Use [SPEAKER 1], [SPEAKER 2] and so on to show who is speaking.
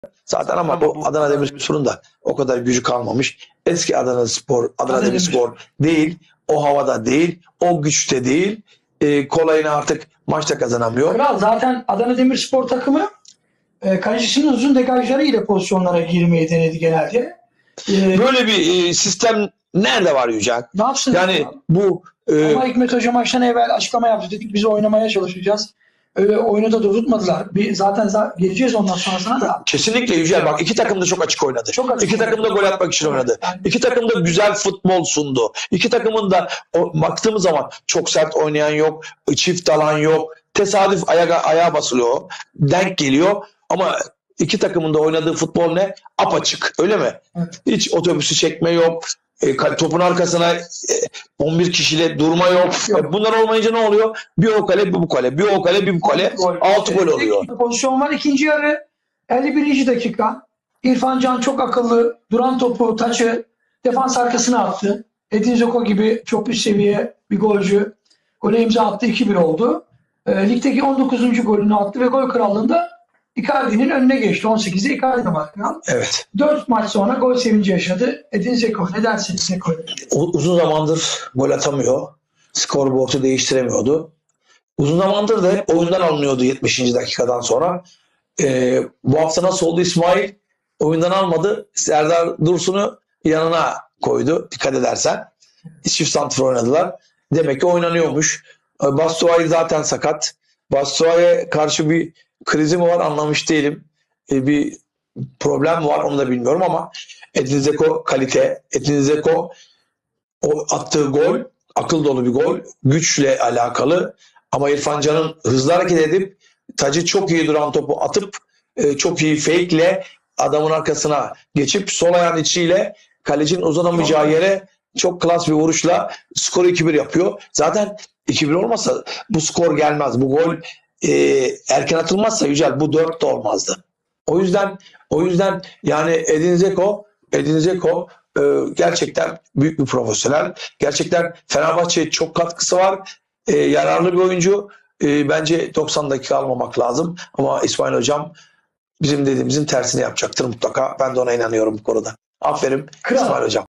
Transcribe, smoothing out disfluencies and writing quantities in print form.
[SPEAKER 1] Zaten ama bu Adana Demirspor'un da o kadar gücü kalmamış. Eski Adana Demirspor değil. O havada değil. O güçte değil. Kolayını artık maçta kazanamıyor.
[SPEAKER 2] Kral zaten Adana Demirspor takımı kalecisinin uzun degajları ile pozisyonlara girmeyi denedi genelde.
[SPEAKER 1] Böyle bir sistem nerede var Yücel?
[SPEAKER 2] Ne yapsın?
[SPEAKER 1] Yani bu
[SPEAKER 2] ama Hikmet Hoca maçtan evvel açıklama yaptı. Dedik biz oynamaya çalışacağız. Öyle oyunu da tutmadılar. Zaten geleceğiz ondan sonrasına da.
[SPEAKER 1] Kesinlikle Yücel. Bak iki takım da çok açık oynadı. İki takım da gol atmak için oynadı.
[SPEAKER 2] Yani,
[SPEAKER 1] İki takım da güzel futbol sundu. İki takımın da baktığımız zaman çok sert oynayan yok. Çift alan yok. Tesadüf ayağa basılıyor. Denk geliyor. Ama iki takımın da oynadığı futbol ne? Apaçık. Öyle mi?
[SPEAKER 2] evet.
[SPEAKER 1] Hiç otobüsü çekme yok. Topun arkasına 11 kişiyle durma yok. Bunlar olmayınca ne oluyor? Bir o kale, bir bu kale. Bir o kale, bir bu kale. 6 gol oluyor.
[SPEAKER 2] Pozisyon var. İkinci yarı 51. dakika. İrfan Can çok akıllı. Duran topu, taçı defans arkasına attı. Edin Dzeko gibi çok üst seviye bir golcü. Gole imza attı. 2-1 oldu. Ligdeki 19. golünü attı ve gol krallığında Icardi'nin önüne geçti. 18'de Icardi var.
[SPEAKER 1] Evet.
[SPEAKER 2] 4 maç sonra gol sevinci yaşadı. Edin Dzeko. Ne dersiniz Dzeko?
[SPEAKER 1] Uzun zamandır gol atamıyor. Skorboard'u değiştiremiyordu. Uzun zamandır da oyundan alınıyordu 70. dakikadan sonra. Bu hafta nasıl oldu İsmail? Oyundan almadı. Serdar Dursun'u yanına koydu. Dikkat edersen. Çift santrfor oynadılar. Demek ki oynanıyormuş. Batshuayi zaten sakat. Batshuayi'ye karşı bir krizi mi var anlamış değilim. Bir problem var onu da bilmiyorum ama Edin Dzeko kalite. Edin Dzeko o attığı gol akıl dolu bir gol. Güçle alakalı. Ama İrfan Can'ın hızlı hareket edip tacı çok iyi duran topu atıp çok iyi fake'le adamın arkasına geçip sol ayağın içiyle kalecinin uzanamayacağı yere çok klas bir vuruşla skoru 2-1 yapıyor. Zaten 2-1 olmasa bu skor gelmez. Bu gol erken atılmazsa Yücel bu 4 de olmazdı. O yüzden yani Edin Dzeko gerçekten büyük bir profesyonel. Gerçekten Fenerbahçe'ye çok katkısı var. Yararlı bir oyuncu. Bence 90 dakika almamak lazım. Ama İsmail Hocam bizim dediğimizin tersini yapacaktır mutlaka. Ben de ona inanıyorum bu konuda. Aferin İsmail Hocam.